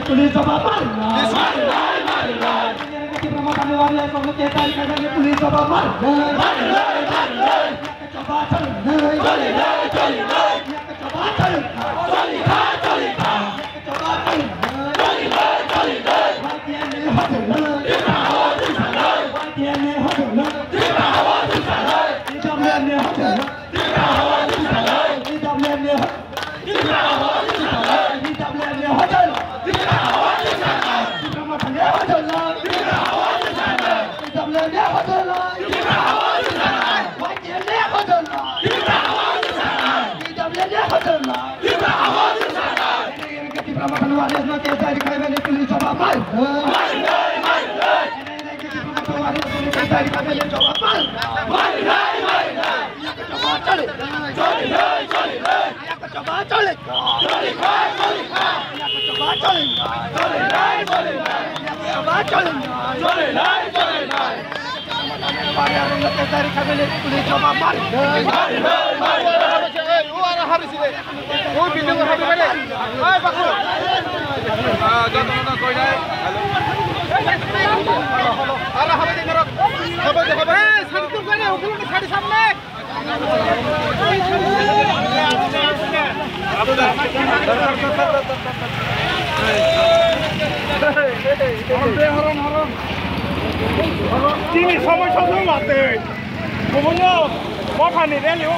पुलिस सभा मार प्रमोदाने वाले सोने के ताई करने पुलिस सभा मार चबा चल Ini sama-sama mati. Pokoknya mau panen ya,